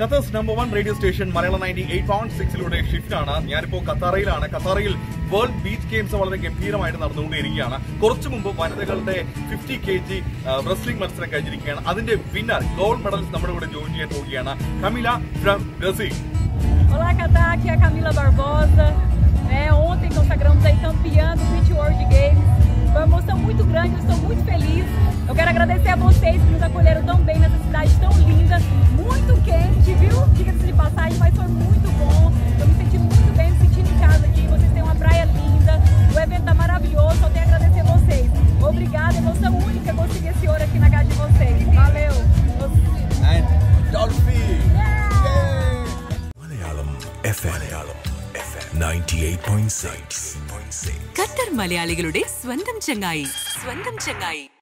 Qatar's #1 radio station Malayalam 98.6 ഷിഫ്റ്റ് ആണ്. ഞാനിപ്പോൾ ഖത്തറിലാണ്. ഖത്തറിൽ വേൾഡ് ബീച്ച് ഗെയിംസ് വളരെ ഗംഭീരമായിട്ട് നടന്നുകൊണ്ടിരിക്കുകയാണ്. കുറച്ചു മുമ്പ് വനിതകളുടെ 50 kg റെസ്ലിംഗ് മത്സരം കഴിഞ്ഞിരിക്കുകയാണ്. അതിന്റെ വിന്നർ ഗോൾഡ് മെഡൽസ് നമ്മുടെ കൂടെ ജോയിൻ ചെയ്യാൻ പോവുകയാണ്. Camila from Brazil. Olá, Qatar, aqui é a Camila Barbosa. Ontem consagramos aí campeã do Beach World Games. Foi uma emoção muito grande, eu estou muito feliz. Eu quero agradecer a vocês que nos acolheram tão bem nessa cidade tão linda, muito quente, viu? Diga-se de passagem, mas foi muito bom. Eu me senti muito bem, me sentindo em casa aqui. Vocês têm uma praia linda, o evento tá maravilhoso, só tenho a agradecer a vocês. Obrigada, emoção única conseguir esse ouro aqui na casa de vocês. Valeu! And Dolphy! Malayalam FM 98.6 Qatar മലയാളികളുടെ സ്വന്തം ചങ്ങായി